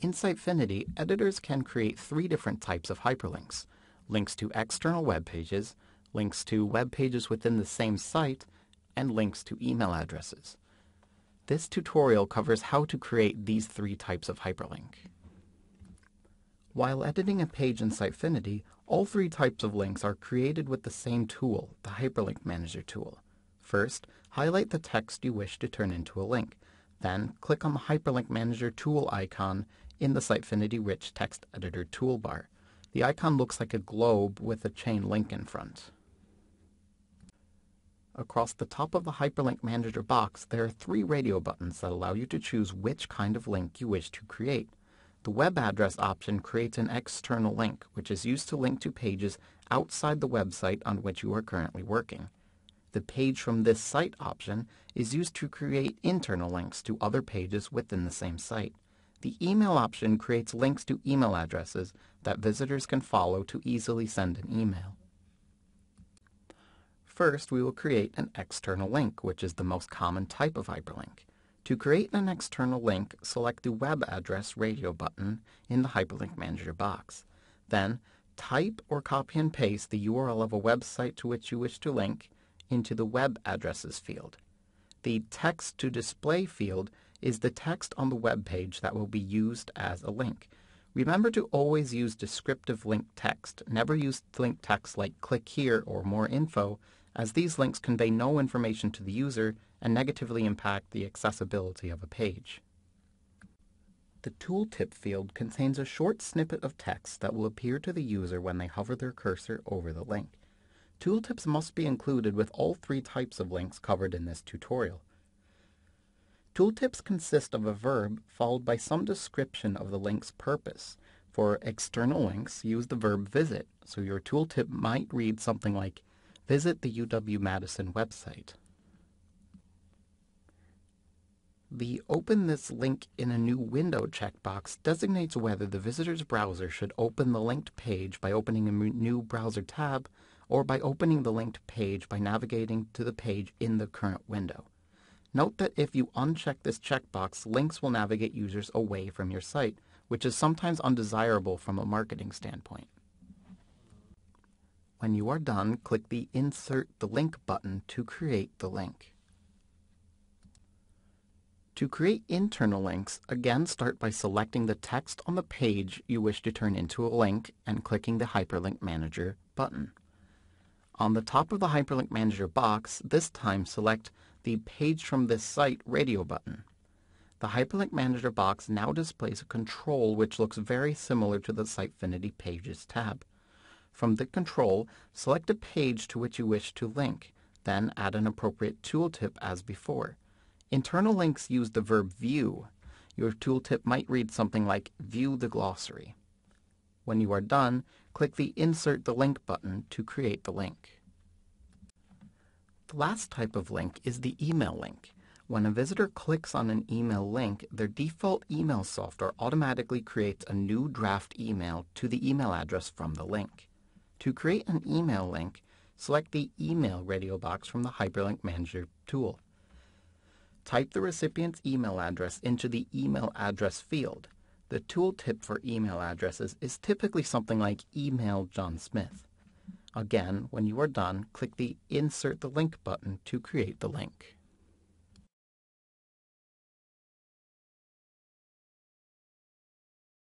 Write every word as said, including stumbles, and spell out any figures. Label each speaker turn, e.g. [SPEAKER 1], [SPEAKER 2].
[SPEAKER 1] In Sitefinity, editors can create three different types of hyperlinks: links to external web pages, links to web pages within the same site, and links to email addresses. This tutorial covers how to create these three types of hyperlink. While editing a page in Sitefinity, all three types of links are created with the same tool, the Hyperlink Manager tool. First, highlight the text you wish to turn into a link. Then, click on the Hyperlink Manager tool icon in the Sitefinity Rich Text Editor toolbar. The icon looks like a globe with a chain link in front. Across the top of the Hyperlink Manager box, there are three radio buttons that allow you to choose which kind of link you wish to create. The web address option creates an external link, which is used to link to pages outside the website on which you are currently working. The Page from this site option is used to create internal links to other pages within the same site. The email option creates links to email addresses that visitors can follow to easily send an email. First, we will create an external link, which is the most common type of hyperlink. To create an external link, select the Web Address radio button in the Hyperlink Manager box. Then, type or copy and paste the U R L of a website to which you wish to link into the Web Addresses field. The Text to Display field is the text on the web page that will be used as a link. Remember to always use descriptive link text. Never use link text like "click here" or "more info," as these links convey no information to the user and negatively impact the accessibility of a page. The Tooltip field contains a short snippet of text that will appear to the user when they hover their cursor over the link. Tooltips must be included with all three types of links covered in this tutorial. Tooltips consist of a verb followed by some description of the link's purpose. For external links, use the verb visit, so your tooltip might read something like, "Visit the U W-Madison website." The Open this link in a new window checkbox designates whether the visitor's browser should open the linked page by opening a new browser tab or by opening the linked page by navigating to the page in the current window. Note that if you uncheck this checkbox, links will navigate users away from your site, which is sometimes undesirable from a marketing standpoint. When you are done, click the Insert the Link button to create the link. To create internal links, again start by selecting the text on the page you wish to turn into a link and clicking the Hyperlink Manager button. On the top of the Hyperlink Manager box, this time select the Page from this site radio button. The Hyperlink Manager box now displays a control which looks very similar to the Sitefinity Pages tab. From the control, select a page to which you wish to link, then add an appropriate tooltip as before. Internal links use the verb view. Your tooltip might read something like "View the glossary." When you are done, click the Insert the Link button to create the link. The last type of link is the email link. When a visitor clicks on an email link, their default email software automatically creates a new draft email to the email address from the link. To create an email link, select the Email radio box from the Hyperlink Manager tool. Type the recipient's email address into the Email Address field. The tooltip for email addresses is typically something like "Email John Smith." Again, when you are done, click the Insert the Link button to create the link.